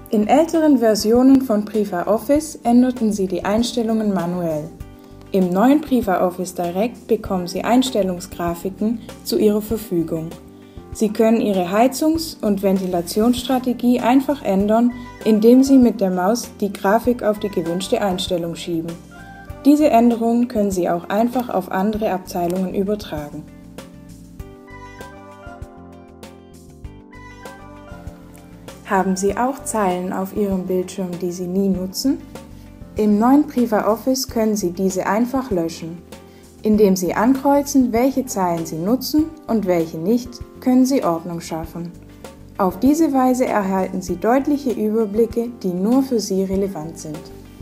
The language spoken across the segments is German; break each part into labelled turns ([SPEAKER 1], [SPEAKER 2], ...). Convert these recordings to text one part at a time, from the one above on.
[SPEAKER 1] In älteren Versionen von PrivaOffice änderten Sie die Einstellungen manuell. Im neuen PrivaOffice Direct bekommen Sie Einstellungsgrafiken zu Ihrer Verfügung. Sie können Ihre Heizungs- und Ventilationsstrategie einfach ändern, indem Sie mit der Maus die Grafik auf die gewünschte Einstellung schieben. Diese Änderungen können Sie auch einfach auf andere Abteilungen übertragen. Haben Sie auch Zeilen auf Ihrem Bildschirm, die Sie nie nutzen? Im neuen PrivaOffice können Sie diese einfach löschen. Indem Sie ankreuzen, welche Zeilen Sie nutzen und welche nicht, können Sie Ordnung schaffen. Auf diese Weise erhalten Sie deutliche Überblicke, die nur für Sie relevant sind.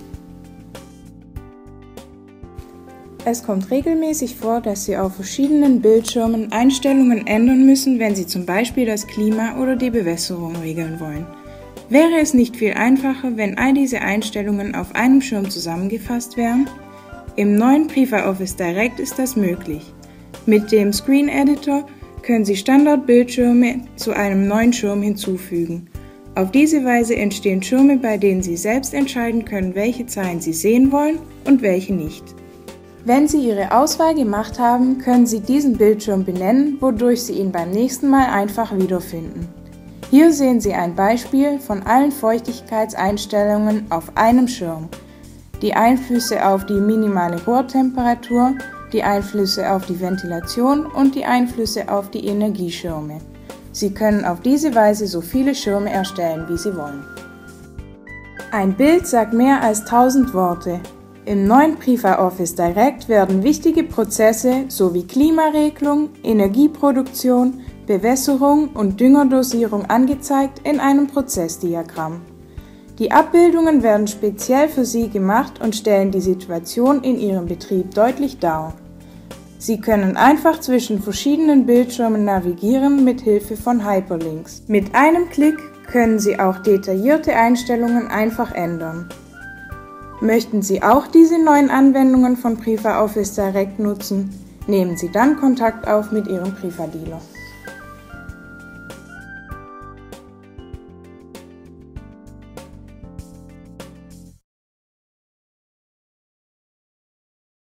[SPEAKER 1] Es kommt regelmäßig vor, dass Sie auf verschiedenen Bildschirmen Einstellungen ändern müssen, wenn Sie zum Beispiel das Klima oder die Bewässerung regeln wollen. Wäre es nicht viel einfacher, wenn all diese Einstellungen auf einem Schirm zusammengefasst wären? Im neuen PrivaOffice Direct ist das möglich. Mit dem Screen Editor können Sie Standardbildschirme zu einem neuen Schirm hinzufügen. Auf diese Weise entstehen Schirme, bei denen Sie selbst entscheiden können, welche Zeilen Sie sehen wollen und welche nicht. Wenn Sie Ihre Auswahl gemacht haben, können Sie diesen Bildschirm benennen, wodurch Sie ihn beim nächsten Mal einfach wiederfinden. Hier sehen Sie ein Beispiel von allen Feuchtigkeitseinstellungen auf einem Schirm. Die Einflüsse auf die minimale Rohrtemperatur, die Einflüsse auf die Ventilation und die Einflüsse auf die Energieschirme. Sie können auf diese Weise so viele Schirme erstellen, wie Sie wollen. Ein Bild sagt mehr als 1000 Worte. Im neuen PrivaOffice Direct werden wichtige Prozesse sowie Klimaregelung, Energieproduktion, Bewässerung und Düngerdosierung angezeigt in einem Prozessdiagramm. Die Abbildungen werden speziell für Sie gemacht und stellen die Situation in Ihrem Betrieb deutlich dar. Sie können einfach zwischen verschiedenen Bildschirmen navigieren mit Hilfe von Hyperlinks. Mit einem Klick können Sie auch detaillierte Einstellungen einfach ändern. Möchten Sie auch diese neuen Anwendungen von PrivaOffice Direct nutzen? Nehmen Sie dann Kontakt auf mit Ihrem Privadealer.